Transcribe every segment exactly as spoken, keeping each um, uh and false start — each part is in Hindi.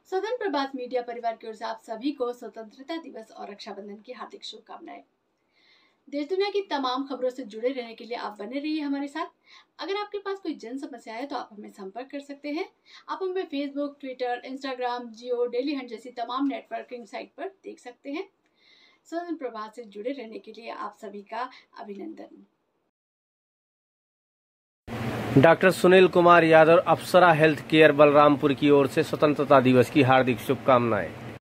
सदन प्रभात मीडिया परिवार की ओर से आप सभी को स्वतंत्रता दिवस और रक्षाबंधन की हार्दिक शुभकामनाएं। देश दुनिया की तमाम खबरों से जुड़े रहने के लिए आप बने रहिए हमारे साथ। अगर आपके पास कोई जन समस्या है तो आप हमें संपर्क कर सकते हैं। आप हमें Facebook, Twitter, Instagram, Jio, Dailyhunt जैसी तमाम नेटवर्किंग साइट पर देख सकते हैं। सदन प्रभात से जुड़े रहने के लिए आप सभी का अभिनंदन। Doctor Sunil Kumar Yadav, Apsara health care Balrampur की ओर से स्वतंत्रता दिवस की हार्दिक शुभकामनाएं।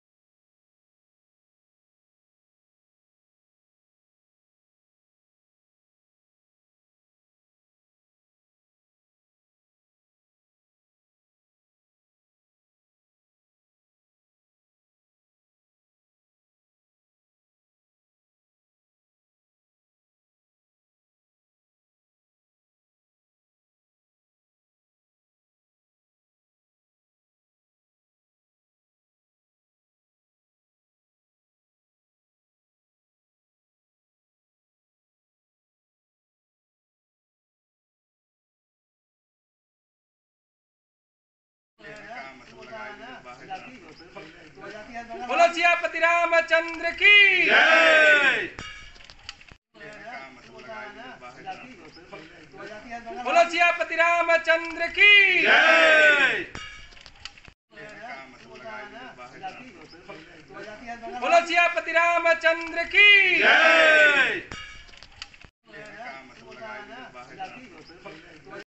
बोलो सियापति रामचंद्र की जय। बोलो सियापति रामचंद्र की जय। बोलो सियापति रामचंद्र की जय।